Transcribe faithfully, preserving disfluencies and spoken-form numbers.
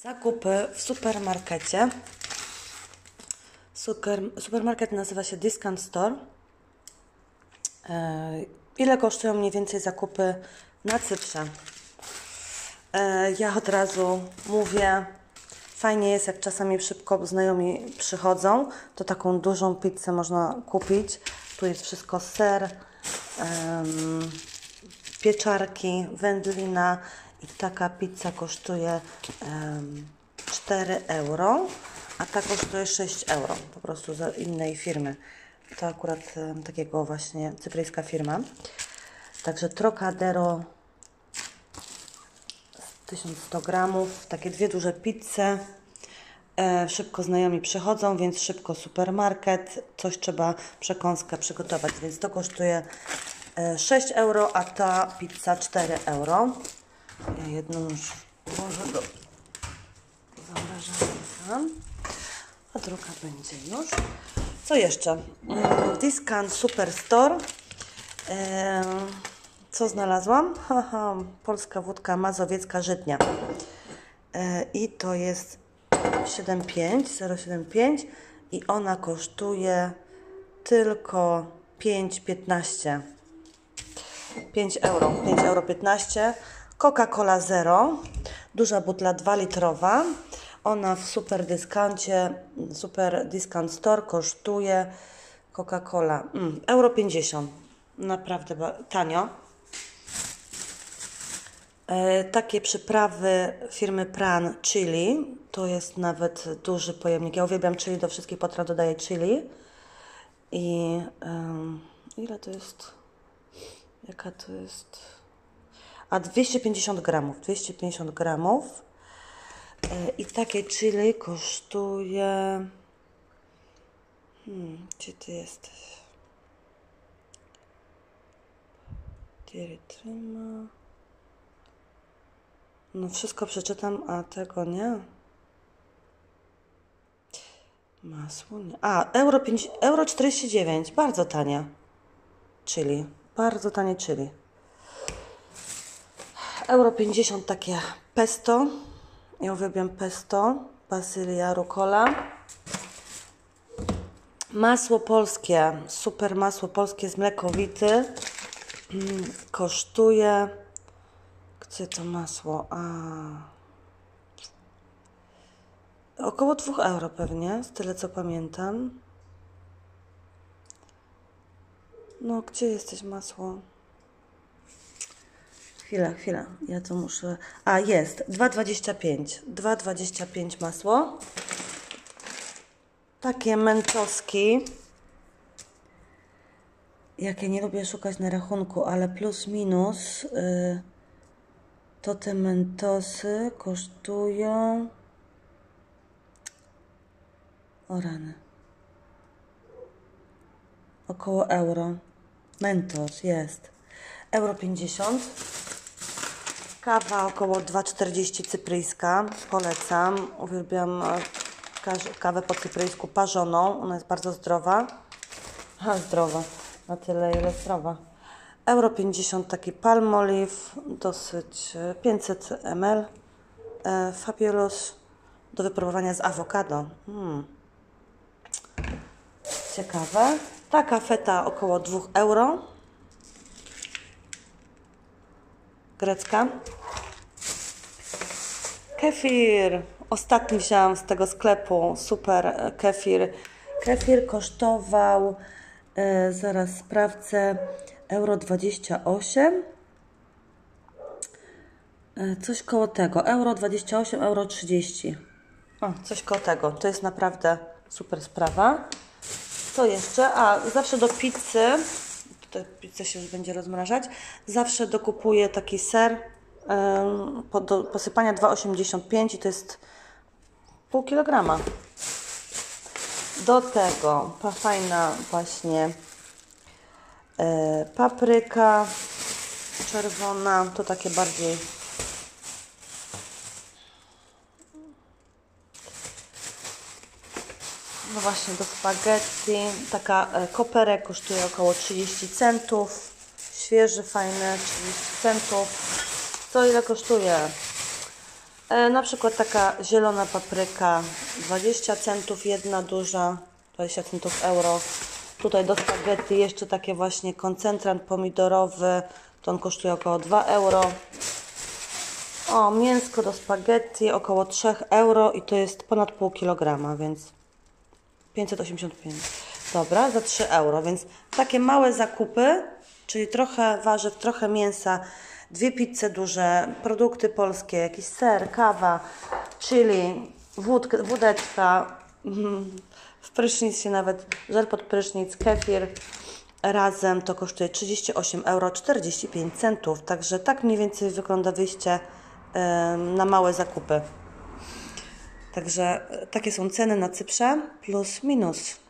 Zakupy w supermarkecie. Super, supermarket nazywa się Discount Store. E, ile kosztują mniej więcej zakupy na Cyprze? E, ja od razu mówię, fajnie jest, jak czasami szybko znajomi przychodzą, to taką dużą pizzę można kupić. Tu jest wszystko: ser, um, pieczarki, wędlina i taka pizza kosztuje um, cztery euro, a ta kosztuje sześć euro, po prostu z innej firmy. To akurat um, takiego właśnie cypryjska firma. Także Trocadero tysiąc sto gramów, takie dwie duże pizze. E, szybko znajomi przychodzą, więc szybko supermarket, coś trzeba, przekąskę przygotować, więc to kosztuje e, sześć euro, a ta pizza cztery euro. Ja jedną już włożę do zamrażarki, a druga będzie już. Co jeszcze? Discount Superstore. E, co znalazłam? Haha, polska wódka mazowiecka Żydnia. E, I to jest siedem pięć, zero siedem pięć i ona kosztuje tylko pięć piętnaście. pięć euro, pięć euro piętnaście. Coca-Cola Zero, duża butla dwa litrowa. Ona w super dyskancie, super discount store kosztuje Coca-Cola mm, euro pięćdziesiąt. Naprawdę tanio. E, takie przyprawy firmy Pran Chili, to jest nawet duży pojemnik. Ja uwielbiam chili, do wszystkich potraw dodaję chili. I um, ile to jest? Jaka to jest? A dwieście pięćdziesiąt gramów. dwieście pięćdziesiąt gramów. E, I takie chili kosztuje... Hmm, gdzie ty jesteś? Tryma. No wszystko przeczytam, a tego nie. Masło nie. A, euro, pięć, euro czterdzieści dziewięć. Bardzo tanie. Chili. Bardzo tanie chili. Euro pięćdziesiąt takie pesto. Ja uwielbiam pesto. Bazylia, rucola. Masło polskie. Super masło polskie z mlekowity. Kosztuje... Gdzie to masło? A... Około dwa euro pewnie, z tyle co pamiętam. No, gdzie jesteś, masło? Chwila, chwila, ja to muszę... A, jest, dwa dwadzieścia pięć. dwa dwadzieścia pięć masło. Takie mentoski. Jakie nie lubię szukać na rachunku, ale plus minus... Yy... To te mentosy kosztują... O rany. Około euro. Mentos jest. Euro pięćdziesiąt. Kawa około dwa czterdzieści cypryjska. Polecam. Uwielbiam kawę po cypryjsku parzoną. Ona jest bardzo zdrowa. A, zdrowa. Na tyle, ile zdrowa. Euro pięćdziesiąt taki Palmolive, dosyć pięćset mililitrów. E, Fabulous do wypróbowania z awokado. Hmm. Ciekawe. Taka feta około dwa euro. Grecka. Kefir. Ostatni wziąłam z tego sklepu. Super kefir. Kefir kosztował, e, zaraz sprawdzę, euro dwadzieścia osiem. Coś koło tego. Euro dwadzieścia osiem, euro trzydzieści. O, coś koło tego. To jest naprawdę super sprawa. Co jeszcze? A, zawsze do pizzy, tutaj pizza się już będzie rozmrażać, zawsze dokupuję taki ser um, po, do posypania dwa osiemdziesiąt pięć i to jest pół kilograma. Do tego fajna właśnie e, papryka czerwona, to takie bardziej no właśnie do spaghetti. Taka e, koperek kosztuje około trzydzieści centów. Świeży, fajny, trzydzieści centów. Co ile kosztuje? E, na przykład taka zielona papryka, dwadzieścia centów, jedna duża, dwadzieścia centów euro. Tutaj do spaghetti jeszcze takie właśnie koncentrant pomidorowy, to on kosztuje około dwa euro. O, mięsko do spaghetti około trzy euro i to jest ponad pół kilograma, więc pięćset osiemdziesiąt pięć. Dobra, za trzy euro, więc takie małe zakupy, czyli trochę warzyw, trochę mięsa, dwie pizze duże, produkty polskie, jakiś ser, kawa, chili, wódka, wódeczka, w prysznicie nawet żel pod prysznic, kefir. Razem to kosztuje trzydzieści osiem euro czterdzieści pięć centów. Także tak mniej więcej wygląda wyjście na małe zakupy. Także takie są ceny na Cyprze, plus minus.